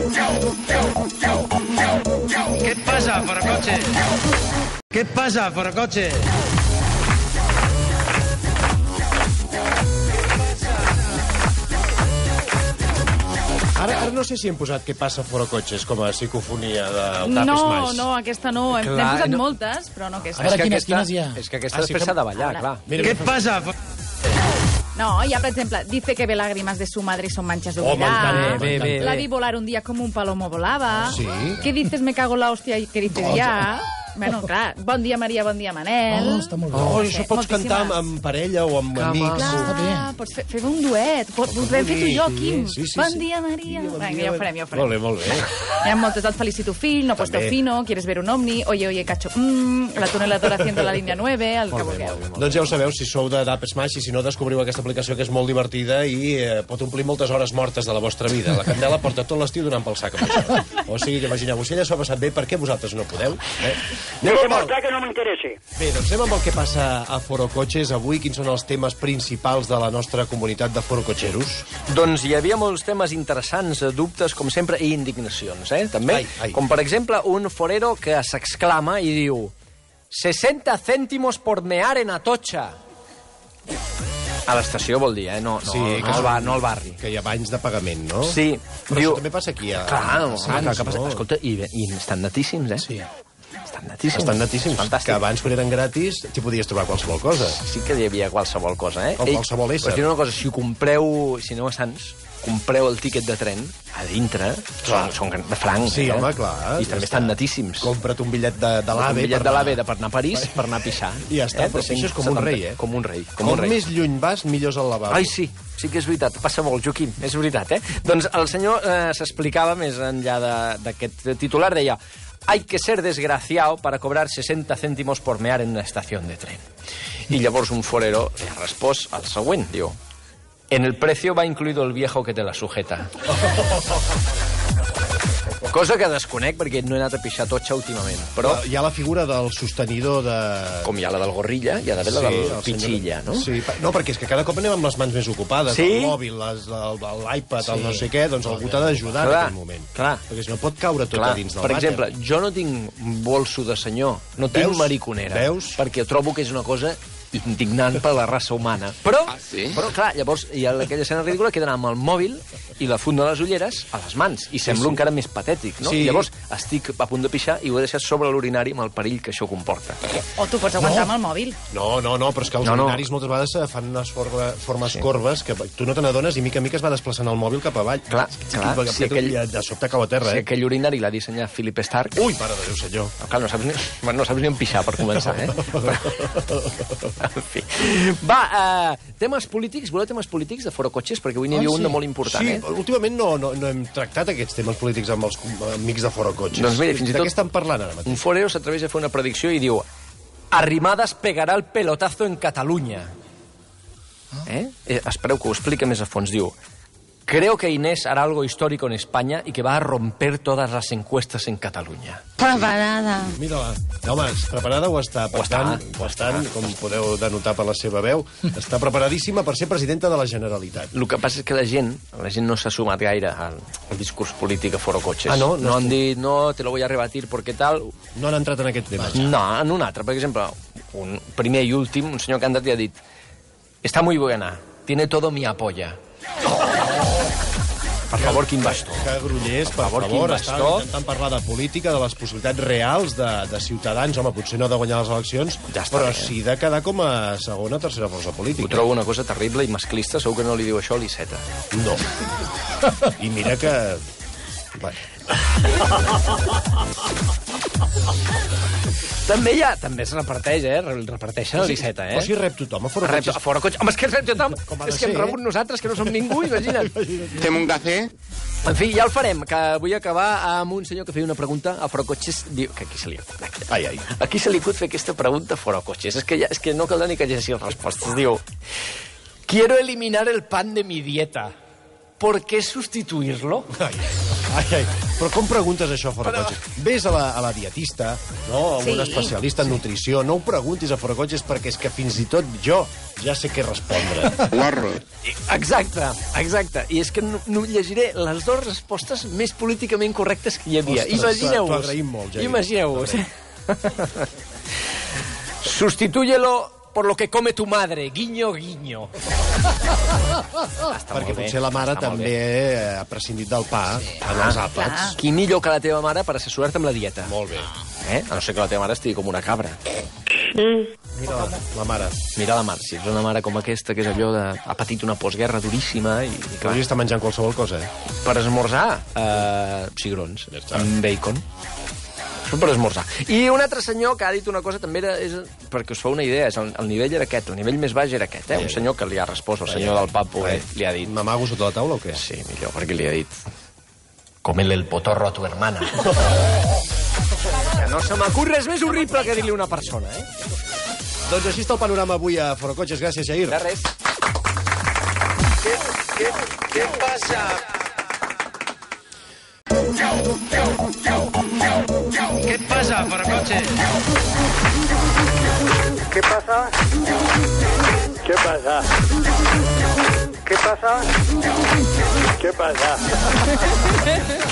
¿Qué pasa, forocoche? ¿Qué pasa, forocoche? Ara no sé si hem posat Què passa, forocoches com a psicofonia del Tapes Maix. No, aquesta no. N'hem posat moltes, però no aquesta. A veure, quines hi ha? És que aquesta després s'ha de ballar, clar. ¿Qué pasa? No, hi ha, per exemple, dice que ve lágrimas de su madre y son manchas de Oh, humedad. m'encanta. La vi volar un día como un palomo volaba. Sí. ¿Qué dices? Me cago en la hòstia i què dices ja? Bueno, clar, bon dia Maria, bon dia Manel. Oh, està molt bé. Oh, això pots cantar amb parella o amb amics. Està bé. Clar, pots fer un duet. Podem fer tu i jo, Quim. Sí, sí, Bon sí. dia, Maria. Vinga, ja ho farem, ja ho farem. Molt bé, molt bé. Hi ha moltes. Et felicito fill, no puesto fino, quieres ver un ovni, oye, cacho, la tuneladora haciendo la línia 9, el que vulgueu. Doncs ja ho sabeu, si sou de Tapes Maix i si no, descobriu aquesta aplicació que és molt divertida i pot omplir moltes hores mortes de la vostra vida. La Candela porta tot l'estiu donant pel sac amb això. O sigui, que imagineu-vos, si ella s'ho ha passat bé, per què vosaltres no podeu? Deixa'm estar que no m'interessa. Bé, doncs anem amb el que passa a Forocoches avui. Quins són els temes principals de la nostra comunitat de forocotxeros? Doncs hi havia molts temes interessants, dubtes, com sempre, i indignacions, també. Ai. Com, per exemple, un forero que s'exclama i diu 60 cèntimos por mear en Atocha. A l'estació vol dir, no al barri. Que hi ha banys de pagament, no? Sí. Però Diu... això també passa aquí a... Clar, Sants, que passa... no? Escolta, i estan netíssims, Sí. Estan netíssims. Estan netíssims. Fantàstic. Que abans, quan eren gratis, t'hi podies trobar qualsevol cosa. Sí que hi havia qualsevol cosa, O qualsevol ésser. Us diré una cosa, si ho compreu, si aneu a Sants, compreu el tíquet de tren, a dintre, són de franc. Sí, home, clar. I també estan netíssims. Compra't un bitllet de l'AVE. Un bitllet de l'AVE per anar a París, per anar a pixar. I ja està, però pixes com un rei, Com un rei. Com més lluny vas, millor és el lavabo. Ai, sí que és veritat, passa molt, Joaquim, és veritat, Doncs el senyor s'explicava més enllà d'aquest titular, deia: hay que ser desgraciado para cobrar 60 céntimos por mear en una estación de tren. I llavors un forero li ha respost al següent, diu: en el precio va incluido el viejo que te la sujeta. Cosa que desconec perquè no he anat a pixar Totxa últimament. Però, hi ha la figura del sostenidor de... com hi ha la del gorrilla, hi ha d'haver la del pitxilla, no? Sí, no, perquè és que cada cop anem amb les mans més ocupades. Sí? El mòbil, l'iPad, el no sé què, doncs algú t'ha d'ajudar en aquell moment. Clar. Perquè si no pot caure tot a dins del Per vàter. exemple, jo no tinc bolso de senyor, no tinc mariconera. Veus? Perquè trobo que és una cosa indignant per la raça humana. Però, clar, llavors hi ha aquella escena ridícula que he d'anar amb el mòbil i la funda de les ulleres a les mans. I sembla encara més patètic, no? Sí. Llavors estic a punt de pixar i ho he deixat sobre l'urinari amb el perill que això comporta. O tu pots aguantar amb el mòbil. No, però és que els urinaris moltes vegades fan unes formes corbes que tu no te n'adones i mica en mica es va desplaçant el mòbil cap avall. Clar. I de sobte cau a terra, Si aquell urinari l'ha dissenyat Philip Stark... Ui, mare de Déu, senyor. Clar, no saps ni on pixar, per començar, En fi. Va, temes polítics. Voleu temes polítics de Forocoches? Perquè avui n'hi havia un de molt important, Sí, últimament no hem tractat aquests temes polítics amb els amics de Forocoches. Doncs mira, fins i tot... De què estan parlant ara mateix? Un forero s'atreveix a fer una predicció i diu: Arrimadas pegarà el pelotazo en Catalunya. Espereu que ho explica més a fons. Diu: creo que Inés hará algo histórico en España y que va a romper todas las encuestas en Catalunya. Preparada. Mira-la. Home, preparada ho està. Bastant, com podeu denotar per la seva veu. Està preparadíssima per ser presidenta de la Generalitat. El que passa és que la gent no s'ha sumat gaire al discurs polític a Forocoches. Ah, no? No han dit, no, te lo voy a rebatir porque tal... No han entrat en aquest tema. No, en un altre. Per exemple, un primer i últim, un senyor que ha anat i ha dit: está muy buena, tiene todo mi apoya. Per favor, quin bastó. Que grullers, per favor, estan intentant parlar de política, de les possibilitats reals de Ciutadans. Home, potser no de guanyar les eleccions, però sí de quedar com a segona o tercera força política. Ho trobo una cosa terrible i masclista. Segur que no li diu això a l'Iceta. No. I mira que... Bueno. També es reparteix, reparteixen a l'Iceta, O sigui, rep tothom a Forocoches. A Forocoches. Home, és que rep tothom. És que hem rebut nosaltres, que no som ningú, imagina't. Fem un cafè? En fi, ja el farem, que vull acabar amb un senyor que feia una pregunta a Forocoches. Diu que aquí se li acut. Aquí se li acut fer aquesta pregunta a Forocoches. És que no caldrà ni que llegeixi les respostes. Diu: quiero eliminar el pan de mi dieta. ¿Por qué sustituirlo? Ai. Però com preguntes això fora cotxes? Vés a la dietista, no? A un especialista en nutrició. No ho preguntis a fora cotxes perquè és que fins i tot jo ja sé què respondre. Guarro. Exacte. I és que no llegiré les dues respostes més políticament correctes que hi havia. Ostres, Imagineu-vos. t'ho agraïm molt, Jair. Imagineu-vos. Sustitúyelo por lo que come tu madre. Guiño, guiño. Perquè potser la mare també ha prescindit del pa en els àpats. Qui millor que la teva mare per assessorar-te amb la dieta? Molt bé. A no ser que la teva mare estigui com una cabra. Mira la mare. Mira la mare, si és una mare com aquesta, que és allò de... ha patit una postguerra duríssima i Que clar, hauria estar menjant qualsevol cosa, per esmorzar, cigrons, amb bacon. Això per esmorzar. I un altre senyor que ha dit una cosa també perquè us fa una idea, el nivell era aquest, el nivell més baix era aquest, Un senyor que li ha respost, el senyor del Papo, li ha dit... M'amago sota la taula o què? Sí, millor, perquè li ha dit... Comele el potorro a tu hermana. Que no se m'acut res més horrible que dir-li a una persona, Doncs així està el panorama avui a Fora Cotxes. Gràcies, Jair. De res. ¿Qué pasa? ¿Qué pasa, Forocoche? ¿Qué pasa? ¿Qué pasa? ¿Qué pasa? ¿Qué pasa?